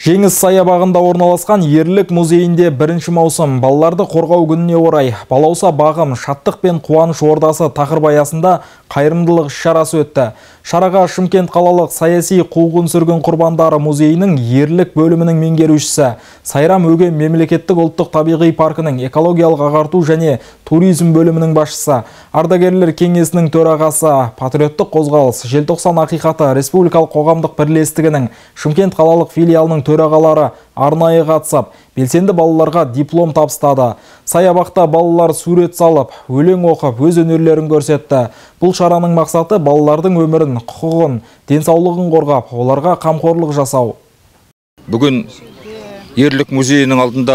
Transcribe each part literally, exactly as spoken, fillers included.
Жеңіс саябағында орналасқан Ерлік музейінде бірінші маусым балаларды қорғау күніне орай балауса бағым, шаттық пен қуаныш ордасы тақырыбы аясында қайырымдылық іс-шарасы өтті. Шараға Шымкент қалалық саяси қуғын-сүргін құрбандары музейінің Ерлік бөлімінің меңгерушісі, Сайрам Өгем мемлекеттік ұлттық табиғи паркінің экологиялық ағарту және туризм бөлімінің басшысы, ардагерлер кеңесінің төрағасы, патриоттық қозғалыс, желтоқсан ақиқаты республикалық қоғамдық бірлестігінің Шымкент қалалық филиалының төрағалары арнайы қатысып, белсенді балаларға диплом табыстады. Саябақта балалар сурет салып, өлең оқып, өз өнерлерін көрсетті. Бұл шараның мақсаты балалардың өмірін, құқығын, денсаулығын қорғап, оларға қамқорлық жасау. Бүгін Ерлік музейінің алдында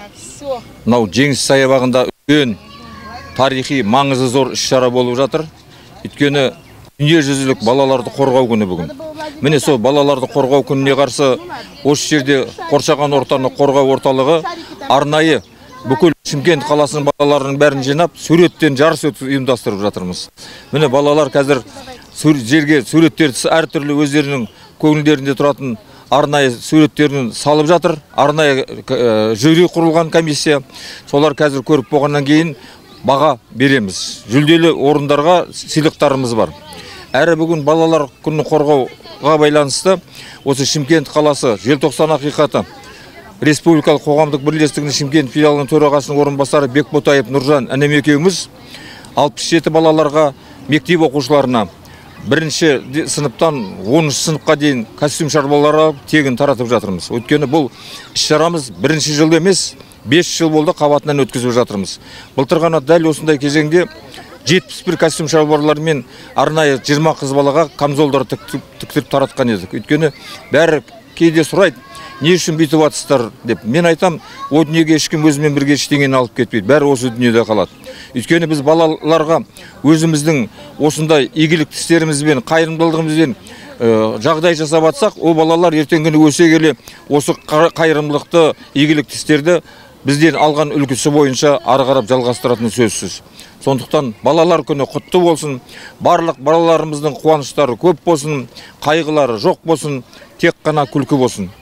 мынау Жеңіс саябағында үлкен тарихи маңызы зор іс-шара болып жатыр. Өйткені дүниежүзілік балаларды қорғау күні бүгін. Міне сол балаларды қорғау күніне қарсы осы жерде қоршаған ортаны қорғау орталығы арнайы бүкіл Шымкент қаласының балаларының бәрін жинап, суреттен жарыс ұйымдастырып жатырмыз. Міне балалар қазір жерге суреттерді әртүрлі өздерінің көңілдерінде тұратын арнайы суреттерін салып жатыр. Арнайы жюри құрылған комиссия. Солар қазір көріп болғаннан кейін баға береміз. Жүлделі орындарға сыйлықтарымыз бар. Әрі бүгін балалар күнін қорғауға байланысты осы Шымкент қаласы желтоқсан ақиқаты республикалық қоғамдық бірлестігінің Шымкент филиалының төрағасының орынбасары Бекботаев Нұржан інім екеуміз алпыс жеті балаларға, мектеп оқушыларына бірінші сыныптан оныншы сыныпқа дейін костюм шарбалары тегін таратып жатырмыз. Өйткені бұл іс-шарамыз бірінші жыл емес, бес жыл болды қабатынан өткізіп жатырмыз. Былтыр ғана дәл осындай кезеңде жетпіс бір костюм шалбарлармен арнайы жиырма қыз балаға камзолдар тіктіріп таратқан едік. Өйткені бәрі кейде сұрайды, не үшін бүйтіп жатсыздар деп. Мен айтам, о дүниеге ешкім өзімен бірге ештеңені алып кетпейді. Бәрі осы дүниеде қалады. Өйткені біз балаларға өзіміздің осындай игілікті істерімізбен, қайырымдылығымызбен жағдай жасап жатсақ, ол балалар ертеңгі күні өсе келе осы қайырымдылықты, игілікті істерді бізден алған үлгісі бойынша ары қарап жалғастыратыны сөзсіз. Сондықтан балалар күні құтты болсын, барлық балаларымыздың қуаныштары көп болсын, қайғылары жоқ болсын, тек қана күлкі болсын.